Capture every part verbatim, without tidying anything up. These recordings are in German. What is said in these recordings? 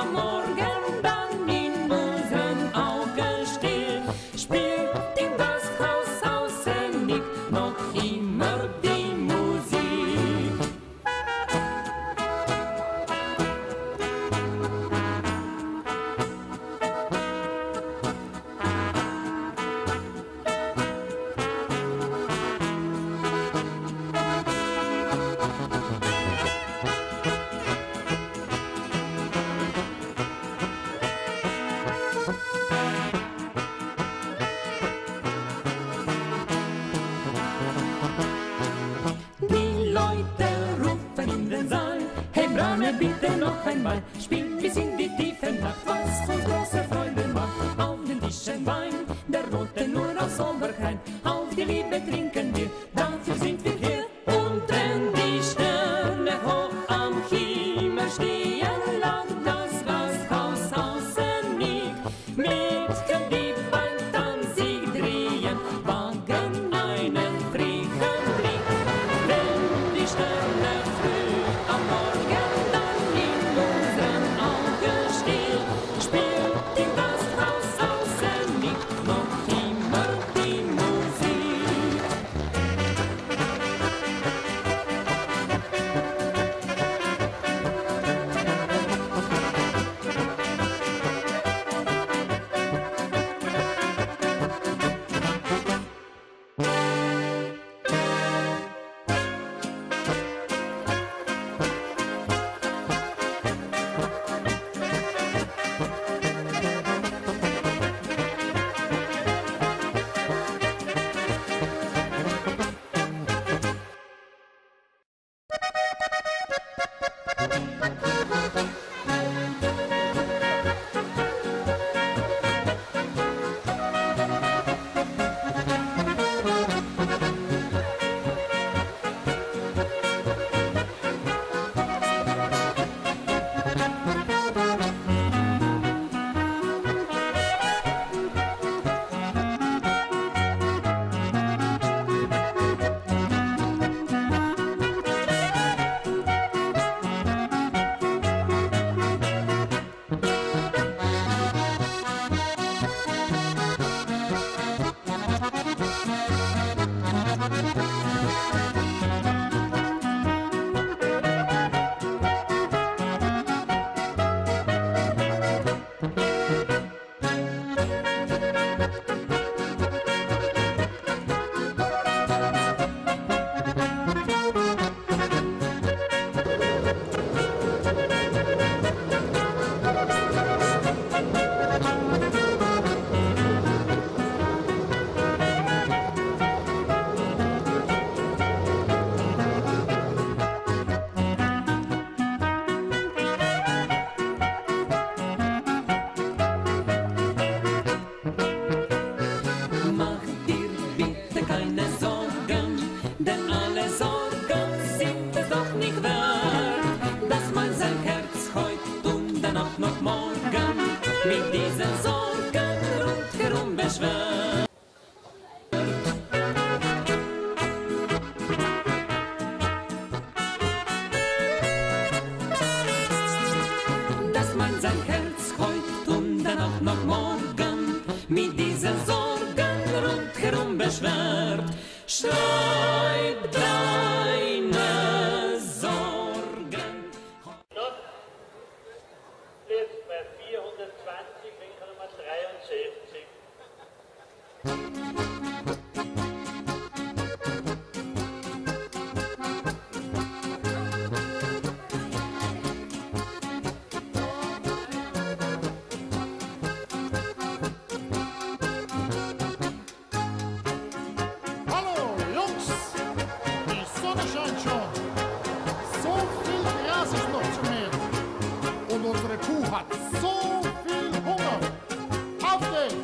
am Morgen dann in unseren Augen still, spielt im Gasthaus außen nicht noch immer die Musik. Die Leute rufen in den Saal, hey Brane, bitte noch einmal, spiel bis in die tiefe Nacht, was uns große Freude macht. Auf den Tischen Wein, der rote nur aus Oberrhein, auf die Liebe trinken wir, dafür sind wir hier. Unten die Sterne hoch am Himmel stehen lang, das Gasthaus außen liegt, Mädchen, die beim Tanz sich drehen, wagen einen frechen Blick. Wenn die Sterne früh am Morgen dann in unseren Augen still, spielt im Gasthaus außen nicht noch immer die Musik. Mach dir bitte keine Sorgen, denn alle Sorgen sind es doch nicht wert, dass man sein Herz heut und dann auch noch morgen mit diesen Sorgen rundherum beschwert. Dass man sein Herz heut und dann auch noch morgen mit diesen Sorgen rundherum beschwert. Schreib deine Sorgen. Jetzt bei vierhundertzwanzig, Winkel Nummer dreiundsechzig. Hallo Jungs, die Sonne scheint schon. So viel Gras ist noch zu mähen. Und unsere Kuh hat so viel Hunger. Auf geht's!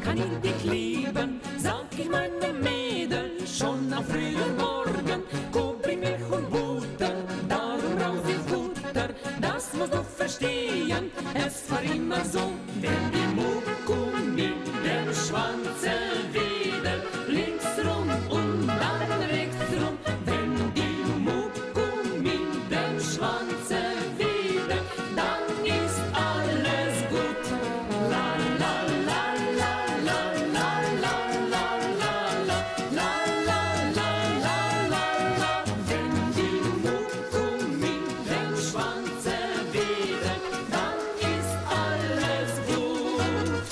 kann ich dich lieben, sag ich meinem Mädel schon am frühen Morgen. Kobri, Milch und Butter, darum brauch ich Futter, das musst du verstehen, es war immer so, wenn die Muckumi den Schwanz wedel, links rum und dann rechts rum, wenn die Muckumi den Schwanz wedel, dann ist alles gut. La la la la la la la la la la la la la la la, wenn die Muckumi den Schwanz wedel, dann ist alles gut.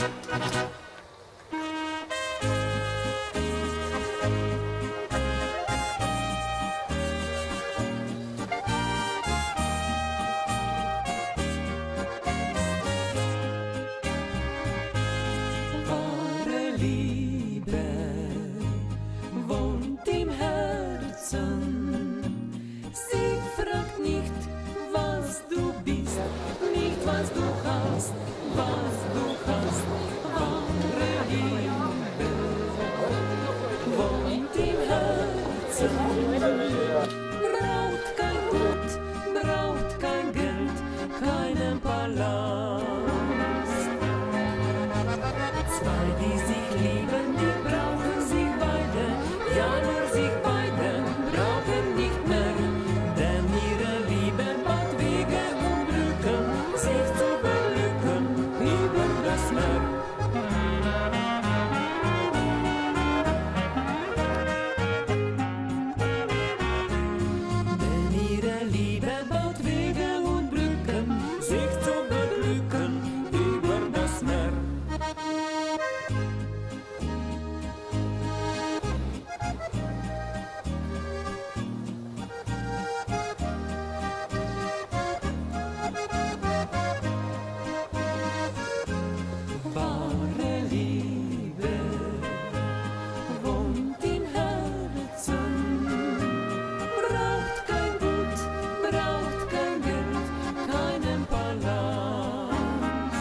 Wahre Liebe wohnt im Herzen. Sie fragt nicht, was du bist, nicht was du hast, was du hast. Wahre Liebe wohnt im Herzen. Braucht kein Gut, braucht kein Geld, keinen Palast. Zwei, die sich lieben, die brauchen sich beide, ja nur sich beide, brauchen nicht mehr, denn ihre Liebe baut Wege und Brücken, sich zu beglücken über das Meer. Denn ihre Liebe baut Wege und Brücken, sich zu beglücken über das Meer. Wahre Liebe wohnt im Herzen. Braucht kein Gut, braucht kein Geld, keinen Palast.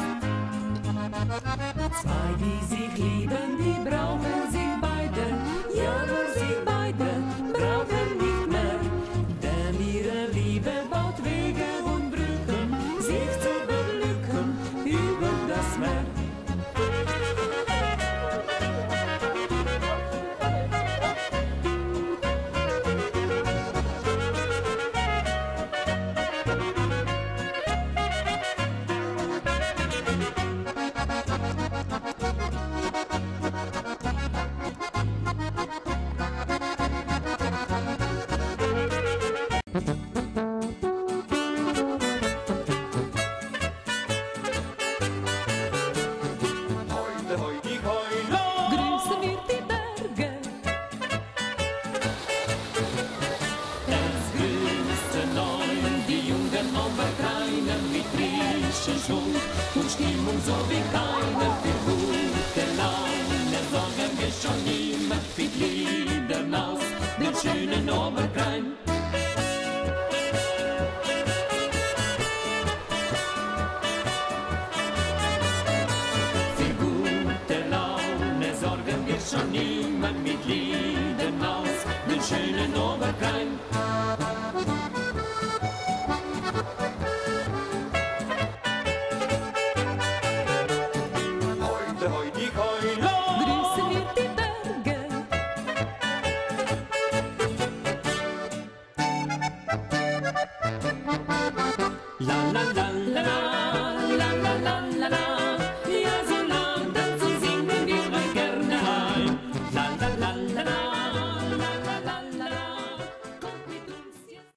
Zwei, die sich lieben, die brauchen sich beide, ja nur sich beide, brauchen nicht mehr, denn ihre Liebe baut Wege und Brücken, sich zu beglücken über das Meer. Grüßen wir die Berge. Es grüßen neun die Jungen, aber keiner mit frischem Schwung und Stimmung so wie keiner für gute Laune. Sorgen wir schon niemand mit Liedern aus dem schönen Oberrhein. Für gute Laune sorgen wir schon niemand mit Liedern aus dem schönen Oberrhein. Grüßen wir die Berge. La la la la la la la la la la, ja so laut zu singen wir euch gerne ein. La la la la la la la la la la, kommt mit uns jetzt.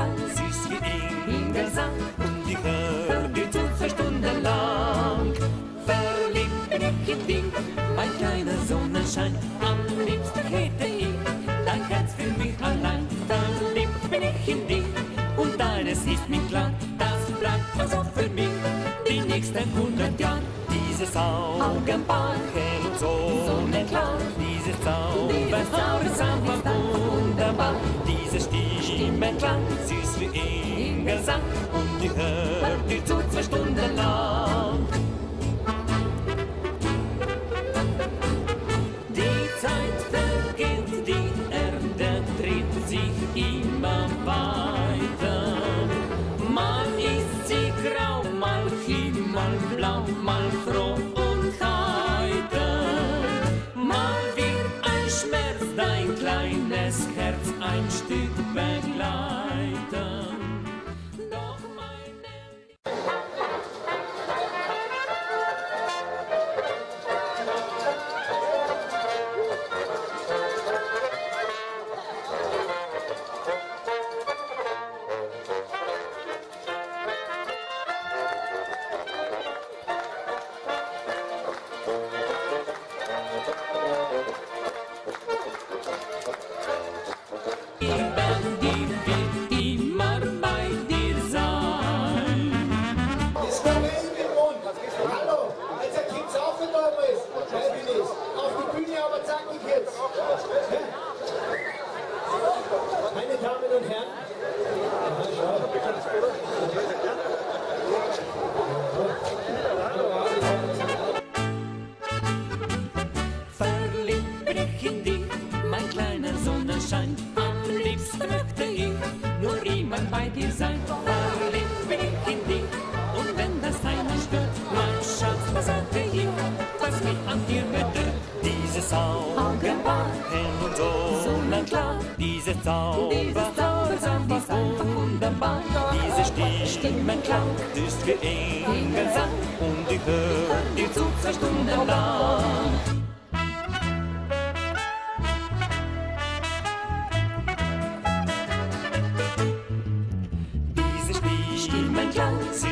Stimmenklang, süß wie Engelsang, und ich hör hör dir zu zwei Stunden lang. Verliebt bin ich in dich, mein kleiner Sonnenschein, am liebsten hätte ich dein Herz für mich allein. Verliebt bin ich in dich und deines ist mir klar, das bleibt also für mich die nächsten hundert Jahre. dieses Augenpaar, Augenpaar, hell und so sonnenklar, dieses dieses Zauberhaar ist einfach Zauberhaar ist wunderbar. wunderbar. Diese Stimmenklang, süß wie Engelsang und ich hör dir zu zwei Stunden lang. Die Zeit vergeht, die Erde dreht sich immer weiter. Mal ist sie grau, mal himmelblau, mal froh und heiter. Mal wird ein Schmerz dein kleines Herz ein Stück begleiten. Doch meine Liebe, die wird immer bei dir sein. Ist der Weltmond. Hallo, als der Kind aufgenommen ist, weil bin ich. Auf die Bühne, aber zackig jetzt. Meine Damen und Herren. Verliebt bin ich in dich, mein kleiner Sonnenschein. Am liebsten möchte ich nur immer bei dir sein. Verliebt bin ich in dich und wenn das einer stört, mein Schatz, was sage ich, was mich an dir bedrückt. Dieses Augenpaar, Augenpaar, hell und so sonnenklar, dieses dieses Zauberhaar Zauberhaar ist einfach ist einfach wunderbar. Diese Stimmenklang, süß wie Engelsang und ich hör dir zu zwei Stunden lang. diese Stimmenklang, süß